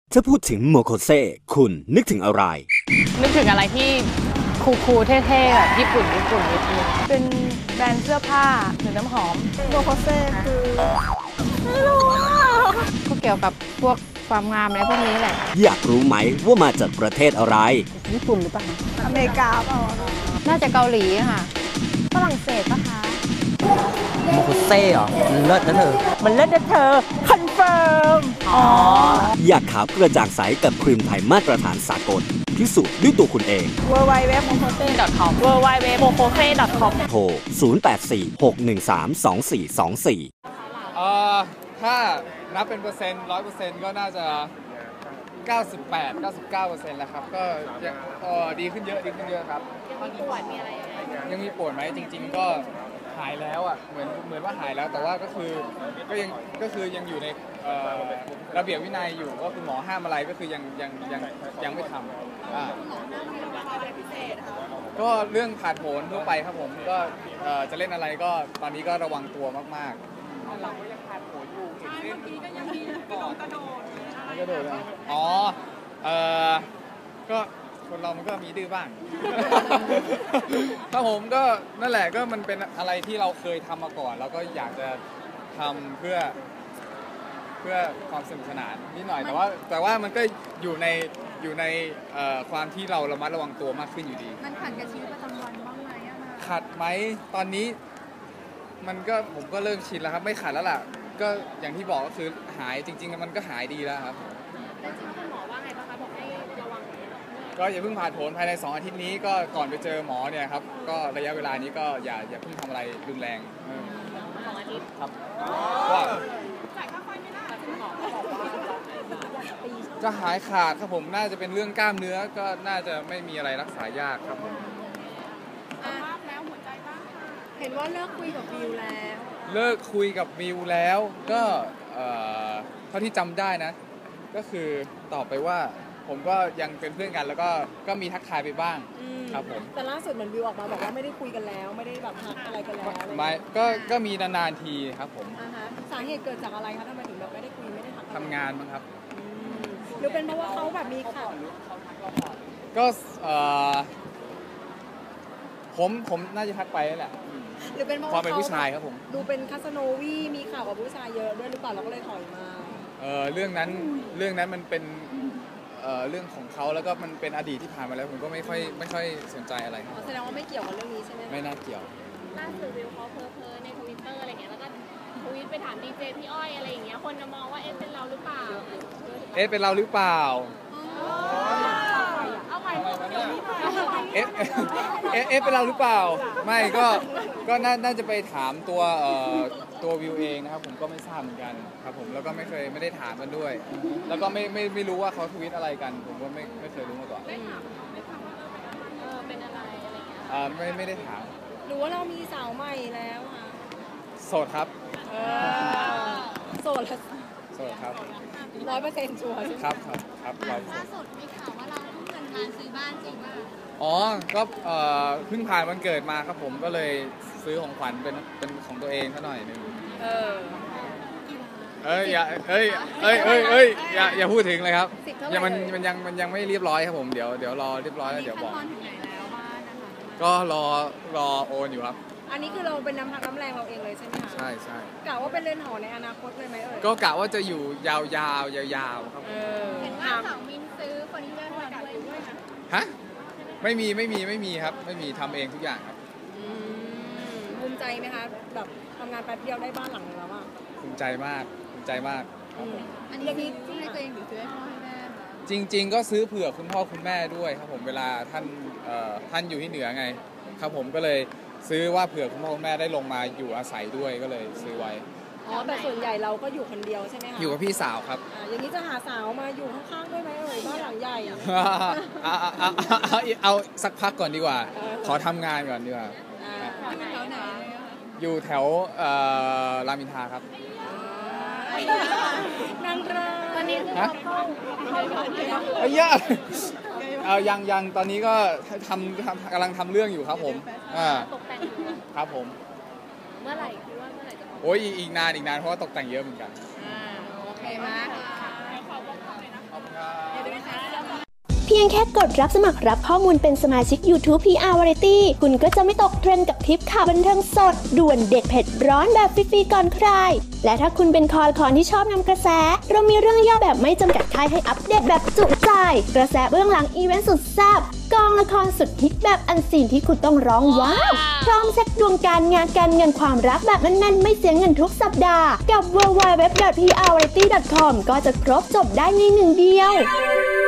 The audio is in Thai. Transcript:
ถ้าพูดถึงโมโคเซ่คุณนึกถึงอะไรนึกถึงอะไรที่คูลๆเท่ๆแบบญี่ปุ่นนิดนึงเป็นแบรนด์เสื้อผ้าหรือน้ำหอมโมโคเซ่คือไม่รู้ก็เกี่ยวกับพวกความงามอะไรพวกนี้แหละอยากรู้ไหมว่ามาจากประเทศอะไรญี่ปุ่นหรือเปล่าอเมริกาเปล่าน่าจะเกาหลีค่ะฝรั่งเศสปะคะโมโคเซ่เหรอมันเลิศนะเธอมันเลิศนะเธอคอนเฟิร์มอยากขาวกระจ่างใสกับครีมไทยมาตรฐานสากลพิสูจน์ด้วยตัวคุณเอง www.mokose.com www.mokose.com โทร 0846132424 ถ้านับเป็นเปอร์เซ็นต์ 100% ก็น่าจะ 98-99% แล้วครับก็ยังดีขึ้นเยอะครับยังมีปวดมีอะไรยังมีปวดไหมจริงๆก็หายแล้วอ่ะเหมือนว่าหายแล้วแต่ว่าก็คือยังอยู่ในระเบียบวินัยอยู่ก็คือหมอห้ามอะไรก็คือยังไม่ทำก็เรื่องผ่าโผนทั่วไปครับผมก็จะเล่นอะไรก็ตอนนี้ก็ระวังตัวมากๆเราก็ยังผ่าโผนอยู่เมื่อกี้ก็ยังมีกระโดดก็คนเรามันก็มีดื้อบ้างถ้าผมก็นั่นแหละก็มันเป็นอะไรที่เราเคยทำมาก่อนแล้วก็อยากจะทำเพื่อความสนุกสนานนิดหน่อยแต่ว่ามันก็อยู่ในความที่เราระมัดระวังตัวมากขึ้นอยู่ดีมันขัดกับชีวิตประจำวันบ้างไหมขัดไหมตอนนี้ผมก็เริ่มชินแล้วครับไม่ขัดแล้วล่ะก็อย่างที่บอกก็คือหายจริงๆมันก็หายดีแล้วครับแล้วจริงๆคุณหมอว่าไงบ้างคะบอกให้ระวังก็อย่าเพิ่งผ่าโผนภายใน2 อาทิตย์นี้ก็ก่อนไปเจอหมอเนี่ยครับก็ระยะเวลานี้ก็อย่าเพิ่งทำอะไรรุนแรง 2 อาทิตย์ครับว่าจ่ายค่าไฟไม่ได้จะหายขาดครับผมน่าจะเป็นเรื่องกล้ามเนื้อก็น่าจะไม่มีอะไรรักษายากครับผมแล้วหัวใจบ้างเห็นว่าเลิกคุยกับวิวแล้วก็เท่าที่จำได้นะก็คือตอบไปว่าผมก็ยังเป็นเพื่อนกันแล้วก็มีทักทายไปบ้างครับผมแต่ล่าสุดเหมือนวิวออกมาบอกว่าไม่ได้คุยกันแล้วไม่ได้แบบทักอะไรกันแล้วไม่ก็มีนานๆทีครับผมสาเหตุเกิดจากอะไรคะทำไมถึงแบบไม่ได้คุยไม่ได้ทักทำงานมั้งครับหรือเป็นเพราะว่าเขาแบบมีข่าวก็ผมน่าจะทักไปนั่นแหละหรือเป็นเพราะความเป็นผู้ชายครับผมดูเป็นคาสโนวีมีข่าวกับผู้ชายเยอะด้วยหรือเปล่าเราก็เลยถอยมาเรื่องนั้นมันเป็นเรื่องของเขาแล้วก็มันเป็นอดีตที่ผ่านมาแล้วผมก็ไม่ค่อยสนใจอะไรแสดงว่าไม่เกี่ยวกับเรื่องนี้ใช่ไหมไม่น่าเกี่ยวล่าสุดวิวเขาเพ้อใน Twitter อะไรเงี้ยแล้วก็ทวีตไปถามดีเจพี่อ้อยอะไรอย่างเงี้ยคนจะมองว่าเป็นเราหรือเปล่าเป็นเราหรือเปล่าเอาใหม่เป็นเราหรือเปล่าไม่ก็น่าจะไปถามตัววิวเองนะครับผมก็ไม่ทราบเหมือนกันครับผมแล้วก็ไม่ได้ถามกันด้วยแล้วก็ไม่รู้ว่าเขาทวิตอะไรกันผมก็ไม่เคยรู้มาก่อนไม่ถามว่าเป็นอะไรอะไรเงี้ยไม่ได้ถามหรือว่าเรามีสาวใหม่แล้วค่ะโสดครับโสดครับ 100%ชัวร์ครับล่าสุดมีข่าวว่าเราทุ่มเงินมาซื้อบ้านจริงป่ะก็เพิ่งผ่านวันเกิดมาครับผมก็เลยซื้อของขวัญเป็นของตัวเองซะหน่อยนึงอย่าพูดถึงเลยครับมันยังไม่เรียบร้อยครับผมเดี๋ยวรอเรียบร้อยแล้วเดี๋ยวบอกก็รอโอนอยู่ครับอันนี้คือเราเป็นน้ำพักน้ำแรงเราเองเลยใช่ไหมคะใช่กะว่าเป็นเรือนหอในอนาคตเลยไหมก็กะว่าจะอยู่ยาวครับเห็นว่าสาวมินซื้อเฟอร์นิเจอร์มาด้วยนะฮะไม่มีครับไม่มีทำเองทุกอย่างครับภูมิใจไหมคะแบบทำงานแป๊บเดียวได้บ้านหลังนึงแล้วอ่ะภูมิใจมากอันนี้ที่ให้ตัวเองหรือซื้อให้พ่อให้แม่จริงๆก็ซื้อเผื่อคุณพ่อคุณแม่ด้วยครับผมเวลาท่านอยู่ที่เหนือไงครับผมก็เลยซื้อว่าเผื่อคุณพ่อคุณแม่ได้ลงมาอยู่อาศัยด้วยก็เลยซื้อไว้แต่ส่วนใหญ่เราก็อยู่คนเดียวใช่ไหมคะอยู่กับพี่สาวครับอย่างนี้จะหาสาวมาอยู่ข้างๆด้วยไหมบ้านหลังใหญ่เอาสักพักก่อนดีกว่าขอทำงานก่อนดีกว่าอยู่แถวรามอินทราครับนั่งรอตอนนี้คือเข้ายังตอนนี้ก็กำลังทำเรื่องอยู่ครับผมตกแต่งครับผมเมื่อไหร่คิดว่าเมื่อไหร่จะโอ้ยอีกนานเพราะว่าตกแต่งเยอะเหมือนกันโอเคมากขอบคุณครับพียงแค่กดรับสมัครรับข้อมูลเป็นสมาชิก YouTube PR Variety คุณก็จะไม่ตกเทรนด์กับทริปข่าวบันเทิงสดด่วนเด็ดเผ็ดร้อนแบบฟรีๆก่อนใครและถ้าคุณเป็นคอละครที่ชอบนำกระแสเรามีเรื่องย่อแบบไม่จำกัดค่ายให้อัปเดตแบบจุใจกระแสเบื้องหลังอีเวนต์สุดแซ่บกองละครสุดฮิตแบบอันซีนที่คุณต้องร้องว้าวพร้อมเช็คดวงการงานการเงินความรักแบบแน่นๆไม่เสียเงินทุกสัปดาห์กับ www.prvariety.com ก็จะครบจบได้ในหนึ่งเดียว